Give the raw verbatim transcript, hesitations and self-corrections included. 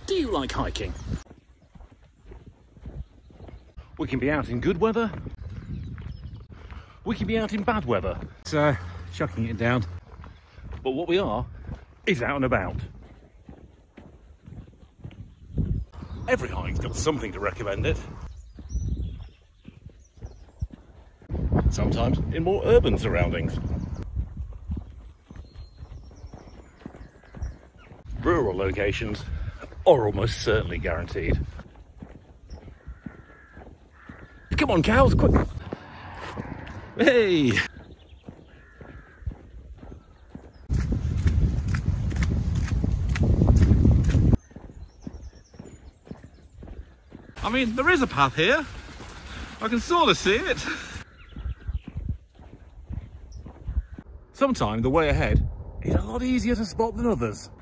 Do you like hiking? We can be out in good weather. We can be out in bad weather. It's uh, chucking it down. But what we are is out and about. Every hike's got something to recommend it. Sometimes in more urban surroundings. Rural locations are almost certainly guaranteed. Come on, cows, quick! Hey! I mean, there is a path here. I can sort of see it. Sometimes the way ahead is a lot easier to spot than others.